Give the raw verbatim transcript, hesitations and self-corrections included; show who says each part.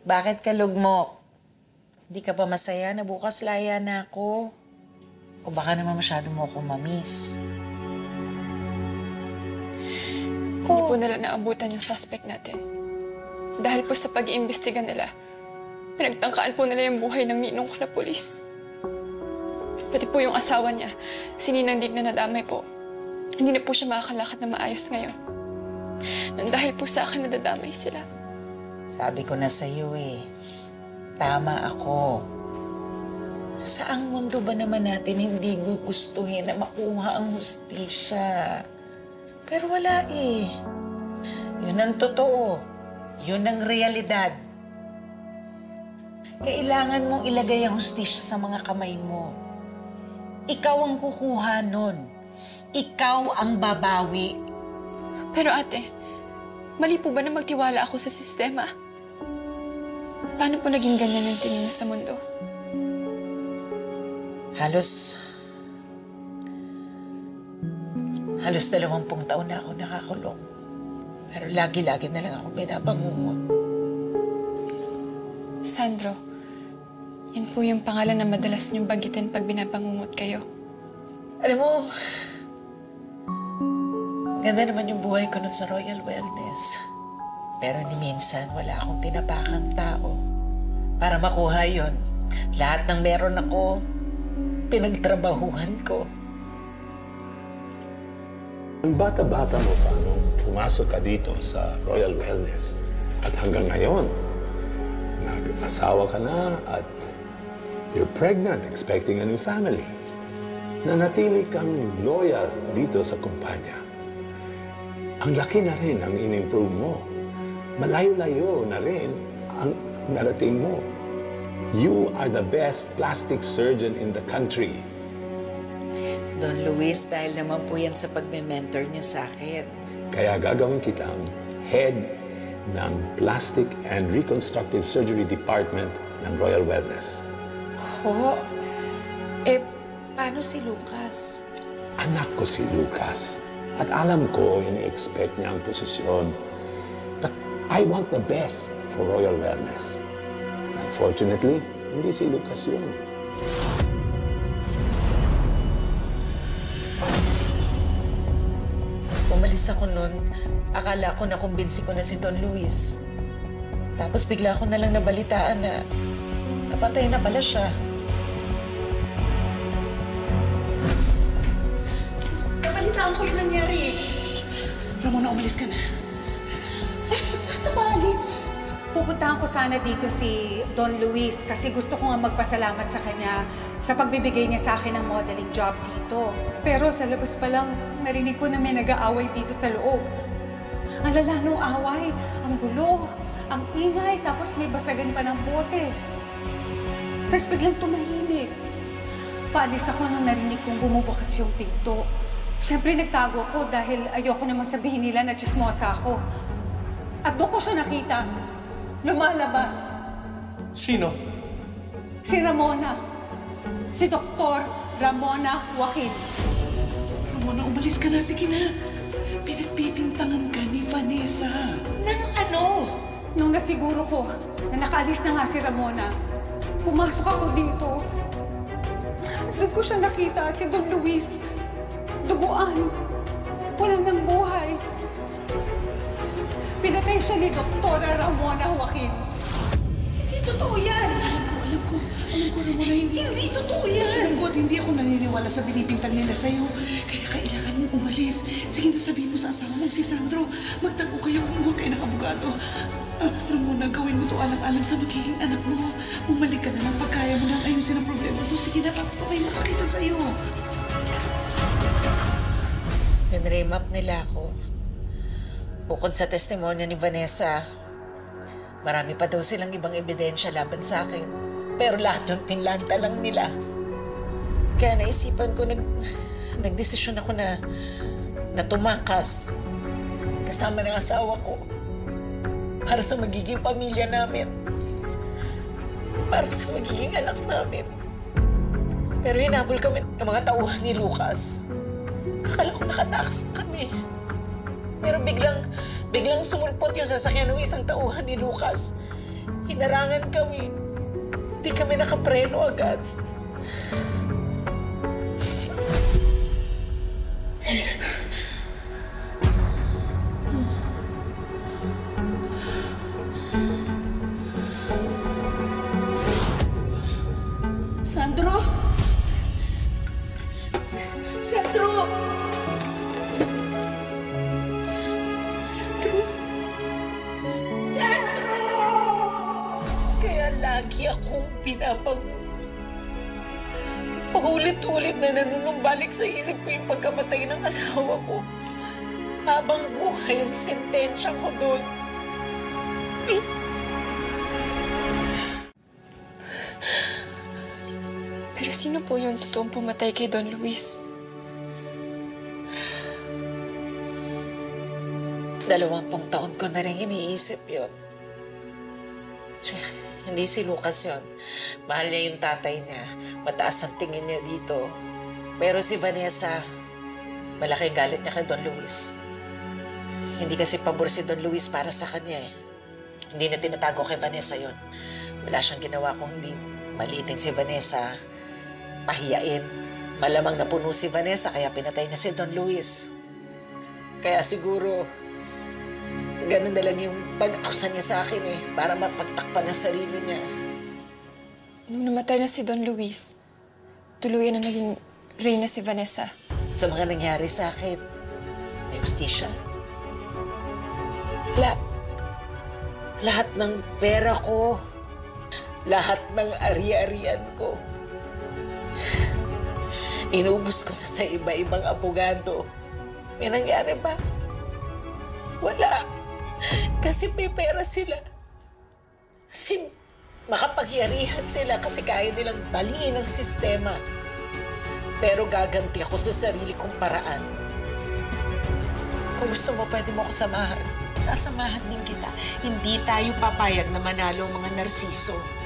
Speaker 1: Bakit ka lugmok? Hindi ka pa masaya na bukas laya na ako? O baka naman masyado mo akong mamiss?
Speaker 2: Hindi oh. po nila naabutan yung suspect natin. Dahil po sa pag-iimbestiga nila, pinagtangkaan po nila yung buhay ng ninong ko na polis. Pati po yung asawa niya, si Ninang Dig na nadamay po. Hindi na po siya makakalakad na maayos ngayon. Nang dahil po sa akin nadadamay sila.
Speaker 1: Sabi ko na sa'yo eh, tama ako. Saang mundo ba naman natin hindi gugustuhin na makuha ang hustisya? Pero wala eh. Yun ang totoo. Yun ang realidad. Kailangan mong ilagay ang hustisya sa mga kamay mo. Ikaw ang kukuha nun. Ikaw ang babawi.
Speaker 2: Pero ate, mali po ba na magtiwala ako sa sistema? Paano po naging ganyan ang tingin mo sa mundo?
Speaker 1: Halos... Halos dalawampung taon na ako nakakulong. Pero lagi-lagi na lang ako binabangungot.
Speaker 2: Sandro, yan po yung pangalan na madalas niyong banggitin pag binabangungot kayo.
Speaker 1: Alam mo, ganda naman yung buhay ko nun sa Royal Wellness. Pero ni minsan, wala akong tinapakang tao. Para makuha yon, lahat ng meron ako, pinagtrabahuhan ko.
Speaker 3: Ang bata-bata mo pa nung pumasok ka dito sa Royal Wellness at hanggang ngayon, nag-asawa ka na at you're pregnant, expecting a new family. Nanatili kang loyal dito sa kumpanya. Ang laki na rin ang in-improve mo. Malayo-layo na rin ang narating mo. You are the best plastic surgeon in the country.
Speaker 1: Don Luis, dahil naman po yan sa pagme-mentor niyo sa akin.
Speaker 3: Kaya gagawin kitang head ng Plastic and Reconstructive Surgery Department ng Royal Wellness.
Speaker 1: Ho? Eh, paano si Lucas?
Speaker 3: Anak ko si Lucas. At alam ko, ini-expect niya ang posisyon. But I want the best for Royal Wellness. Unfortunately, hindi si Lucas yun.
Speaker 1: Umalis ako noon, akala ko na kumbinsi ko na si Don Luis. Tapos bigla ko na lang nabalitaan na napatay na pala siya. Nabalitaan ko yung nangyari. Ramona, umalis ka na. Ay, basta ba, Alex?
Speaker 4: Pupuntahan ko sana dito si Don Luis kasi gusto ko nga magpasalamat sa kanya sa pagbibigay niya sa akin ng modeling job dito. Pero sa labas pa lang, narinig ko na may nag-aaway dito sa loob. Ang lala nung away, ang gulo, ang ingay, tapos may basagan pa ng bote. Tapos biglang tumahimik. Paalis ako nung narinig kong bumubukas yung pinto. Siyempre nagtago ako dahil ayoko naman sabihin nila na chismosa ako. At doon ko siya nakita. Lumalabas.
Speaker 5: Sino?
Speaker 4: Si Ramona. Si Doktor Ramona Joaquin.
Speaker 6: Ramona, umalis ka na. Sige na. Pinagpipintangan ka ni Vanessa.
Speaker 1: Nang ano?
Speaker 4: Nung nasiguro ko na nakaalis na nga si Ramona, pumasok ako dito. Doon ko siya nakita, si Don Luis. Duguan. Walang nang buhay. Pinatay siya ni Doktora Ramona Joaquin.
Speaker 6: Hindi totoo yan! Alam ko, alam ko. Alam ko, Ramona, hindi... Hindi totoo yan! Alam ko at hindi ako naniniwala sa binipintang nila sa'yo. Kaya kailangan mong umalis. Sige na, sabihin mo sa asawa mong si Sandro. Magtago kayo kung huwag kayo ng abogado. Ah, Ramona, gawin mo to alang-alang sa magiging anak mo. Bumalik ka na lang pag kaya mo lang ayusin ang problema to. Sige na, paano kayo makakita sa'yo?
Speaker 1: Pinremap nila ako. Bukod sa testimonya ni Vanessa, marami pa daw silang ibang ebidensya laban sa akin. Pero lahat yung pinlanta lang nila. Kaya naisipan ko, nag, nagdesisyon ako na, na tumakas kasama ng asawa ko para sa magiging pamilya namin. Para sa magiging anak namin. Pero hinabol kami ng mga tauhan ni Lucas. Akala ko nakatakas na kami. Pero biglang, biglang sumulpot yung sasakyan ng isang tauhan ni Lucas. hinarangan kami. Hindi kami nakapreno agad.
Speaker 6: Sandro! Sandro! Sandro! Sandro!
Speaker 1: Kaya lagi akong pinapag... Paulit-ulit na nanunumbalik sa isip ko yung pagkamatay ng asawa ko. Habang buhay ang sentensya ko doon.
Speaker 2: Pero sino po yung totoong pumatay kay Don Luis?
Speaker 1: Dalawampung taon ko na rin iniisip yun. Tse, hindi si Lucas yun. Mahal niya yung tatay niya. Mataas ang tingin niya dito. Pero si Vanessa, malaking galit niya kay Don Luis. Hindi kasi pabor si Don Luis para sa kanya eh. Hindi na tinatago kay Vanessa yun. Wala siyang ginawa kung hindi maliitin si Vanessa, pahiyain. Malamang napuno si Vanessa kaya pinatay na si Don Luis. Kaya siguro, ganun na lang yung pag-akusa niya sa akin eh, para mapagtakpan ang sarili niya.
Speaker 2: Nung namatay na si Don Luis, tuluyan na naging reyna si Vanessa.
Speaker 1: Sa mga nangyari sa akin, may justisya. La lahat ng pera ko, lahat ng ari-arian ko, inubos ko na sa iba-ibang abogado. May nangyari ba? Wala. Kasi may pera sila. Kasi makapagyarihan sila kasi kaya nilang baliin ang sistema. Pero gaganti ako sa sarili kong paraan. Kung gusto mo, pwede mo ako samahan. Sasamahan din kita. Hindi tayo papayag na manalo ang mga narsiso.